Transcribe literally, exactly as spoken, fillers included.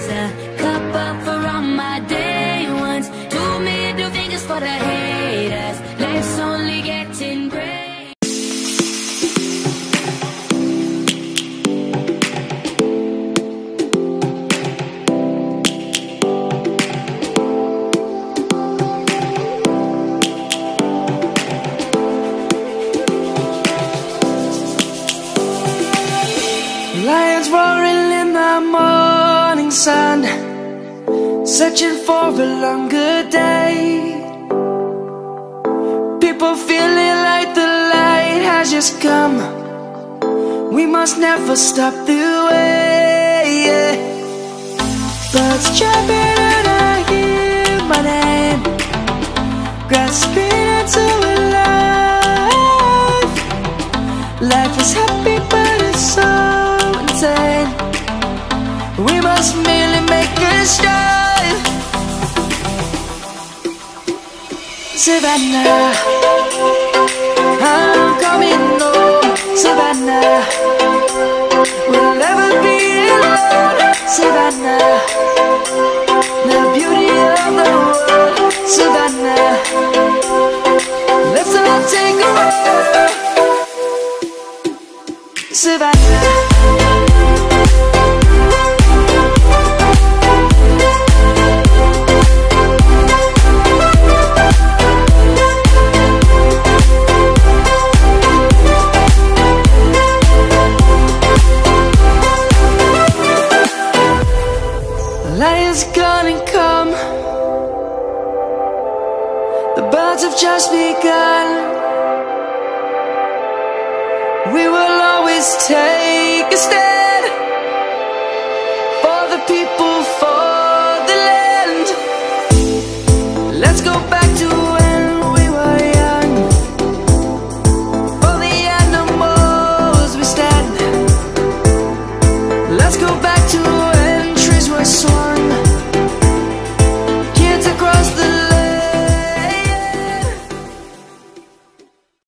raise a cup up for all my day ones. Two middle fingers for the haters. Life's only getting great. Lions roaring in the morning sun, searching for a longer day. People feeling like the light has just come. We must never stop the way, yeah. Birds chirping and I hear my name, grasping into a life. Life is happy but it's so insane. We must merely make a start. Savannah, I'm coming home. Savannah, we'll never be alone. Savannah, the beauty of the world. Savannah, let's all take a walk. Savannah. Lion's gonna come. The birds have just begun. We will always take a stand for the people, for the land. Let's go back.